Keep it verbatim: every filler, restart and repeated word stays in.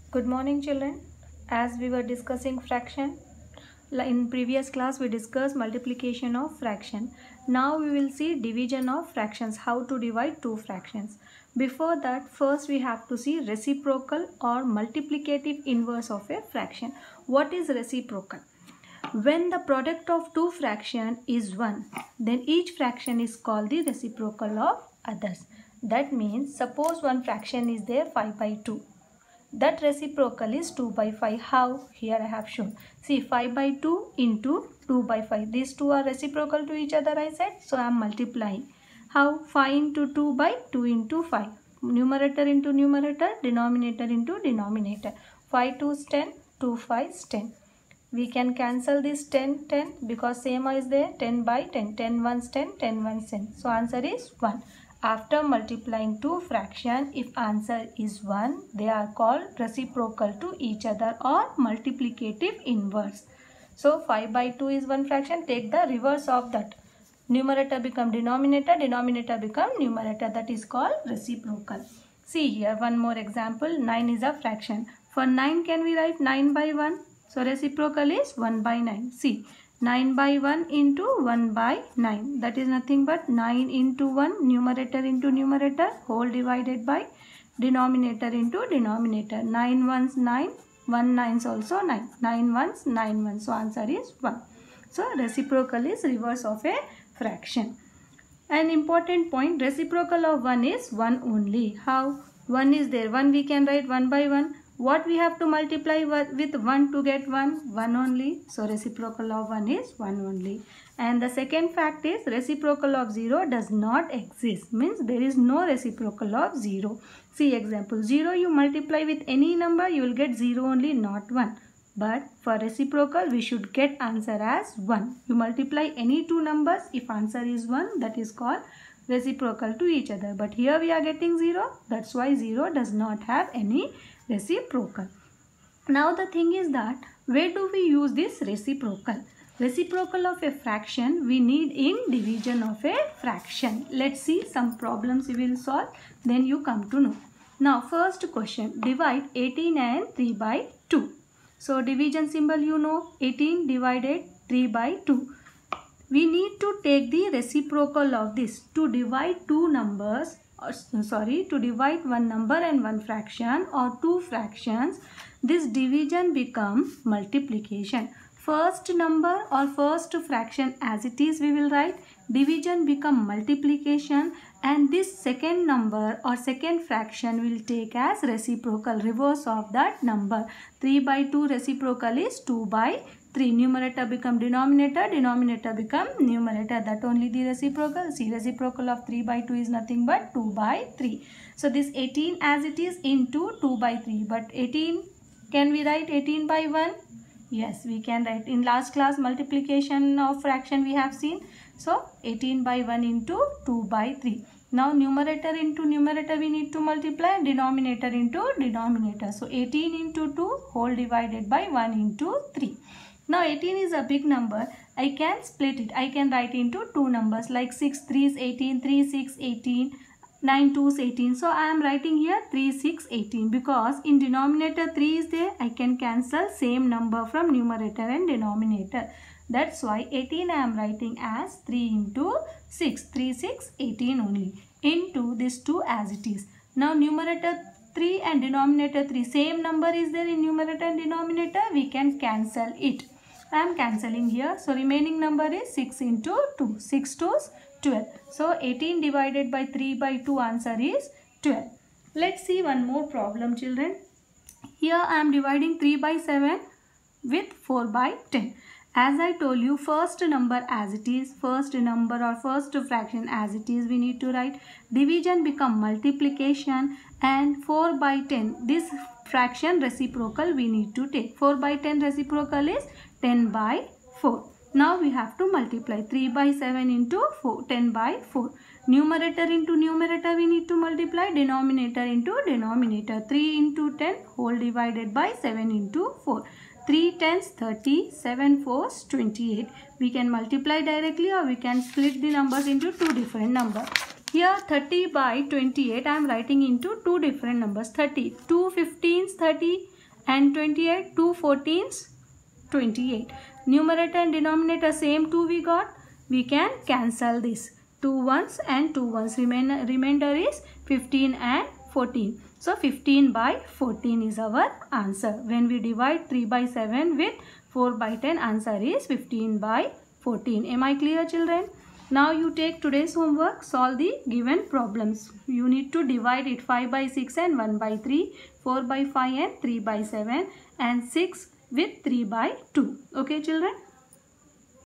Good morning, children. As we were discussing fraction, in previous class we discussed multiplication of fraction. Now we will see division of fractions, how to divide two fractions. Before that, first we have to see reciprocal or multiplicative inverse of a fraction. What is reciprocal? When the product of two fractions is one, then each fraction is called the reciprocal of others. That means, suppose one fraction is there five by two. That reciprocal is two by five. How? Here I have shown. See, five by two into two by five. These two are reciprocal to each other, I said. So I am multiplying. How? five into two by two into five. Numerator into numerator, denominator into denominator. five twos ten, two fives ten. We can cancel this ten, ten because same is there. ten by ten. ten ones ten, ten ones ten. So answer is one. After multiplying two fractions, if answer is one, they are called reciprocal to each other or multiplicative inverse. So five by two is one fraction. Take the reverse of that. Numerator become denominator, denominator become numerator. That is called reciprocal. See here one more example. nine is a fraction. For nine, can we write nine by one? So reciprocal is one by nine. See, nine by one into one by nine. That is nothing but nine into one, numerator into numerator, whole divided by denominator into denominator. nine ones nine, one nines also nine. nine ones nine ones. So answer is one. So reciprocal is reverse of a fraction. An important point, reciprocal of one is one only. How? one is there. one we can write one by one. What we have to multiply with one to get one? one only. So reciprocal of one is one only. And the second fact is reciprocal of zero does not exist. Means there is no reciprocal of zero. See example. zero you multiply with any number, you will get zero only, not one. But for reciprocal, we should get answer as one. You multiply any two numbers, if answer is one, that is called reciprocal to each other. But here we are getting zero. That's why zero does not have any reciprocal. Now the thing is that where do we use this reciprocal? Reciprocal of a fraction we need in division of a fraction. Let's see some problems we will solve, then you come to know. Now first question, divide eighteen and three by two. So division symbol you know, eighteen divided three by two. We need to take the reciprocal of this. To divide two numbers, or sorry, to divide one number and one fraction or two fractions, this division becomes multiplication. First number or first fraction as it is we will write, division become multiplication, and this second number or second fraction will take as reciprocal, reverse of that number. three by two reciprocal is two by three. Numerator become denominator, denominator become numerator. That only the reciprocal. See, reciprocal of three by two is nothing but two by three. So this eighteen as it is into two by three. But eighteen, can we write eighteen by one? Yes, we can write. In last class multiplication of fraction we have seen. So eighteen by one into two by three. Now numerator into numerator we need to multiply, denominator into denominator. So eighteen into two whole divided by one into three. Now eighteen is a big number. I can split it. I can write into two numbers like six threes eighteen, three six eighteen, nine twos eighteen. So I am writing here three six eighteen because in denominator three is there. I can cancel same number from numerator and denominator. That's why eighteen I am writing as three into six. three six eighteen only. Into this two as it is. Now numerator three and denominator three. Same number is there in numerator and denominator. We can cancel it. I am cancelling here. So remaining number is six into two. six twos twelve. So eighteen divided by three by two answer is twelve. Let's see one more problem, children. Here I am dividing three by seven with four by ten. As I told you, first number as it is, first number or first fraction as it is, we need to write. Division become multiplication, and four by ten. This fraction reciprocal we need to take. four by ten reciprocal is ten by four. Now we have to multiply three by seven into four, ten by four. Numerator into numerator we need to multiply, denominator into denominator. three into ten whole divided by seven into four. three tens thirty, seven fours twenty-eight. We can multiply directly or we can split the numbers into two different numbers. Here thirty by twenty-eight I am writing into two different numbers. thirty. two fifteens thirty. and twenty-eight. two fourteens, twenty-eight. Numerator and denominator same two we got. We can cancel this. two ones and two ones. Remain, remainder is fifteen and fourteen. So fifteen by fourteen is our answer. When we divide three by seven with four by ten, answer is fifteen by fourteen. Am I clear, children? Now you take today's homework. Solve the given problems. You need to divide it five by six and one by three, four by five and three by seven, and six with three by two. Okay, children?